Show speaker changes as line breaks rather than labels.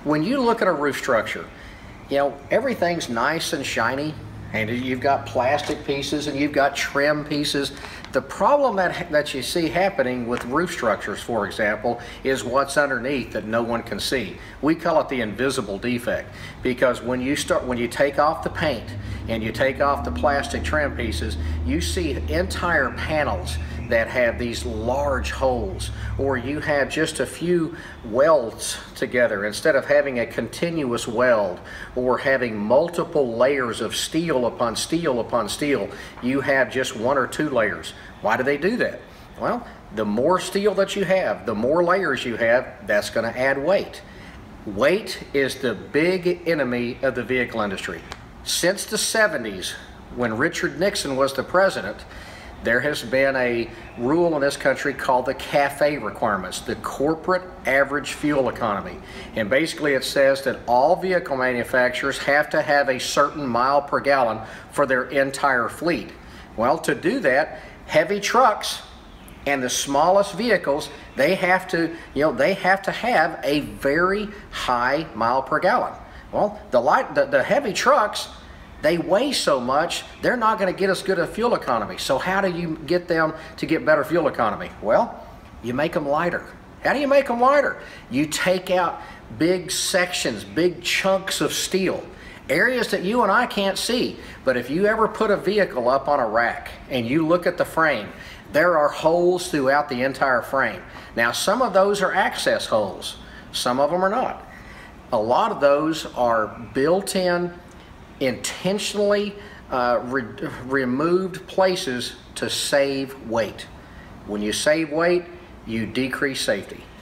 When you look at a roof structure, you know, everything's nice and shiny, and you've got plastic pieces and you've got trim pieces. The problem that you see happening with roof structures, for example, is what's underneath that no one can see. We call it the invisible defect, because when you take off the paint and you take off the plastic trim pieces, you see entire panels that have these large holes, or you have just a few welds together instead of having a continuous weld, or having multiple layers of steel upon steel upon steel. You have just one or two layers. Why do they do that? Well, the more steel that you have, the more layers you have, that's going to add weight. Weight is the big enemy of the vehicle industry. Since the 70s, when Richard Nixon was the president, there has been a rule in this country called the CAFE requirements, the corporate average fuel economy. And basically it says that all vehicle manufacturers have to have a certain mile per gallon for their entire fleet. Well, to do that, heavy trucks and the smallest vehicles, they have to have a very high mile per gallon. Well, the heavy trucks, they weigh so much, they're not going to get as good a fuel economy. So how do you get them to get better fuel economy? Well, you make them lighter. How do you make them lighter? You take out big sections, big chunks of steel, areas that you and I can't see. But if you ever put a vehicle up on a rack and you look at the frame, there are holes throughout the entire frame. Now, some of those are access holes. Some of them are not. A lot of those are built-in, intentionally removed places to save weight. When you save weight, you decrease safety.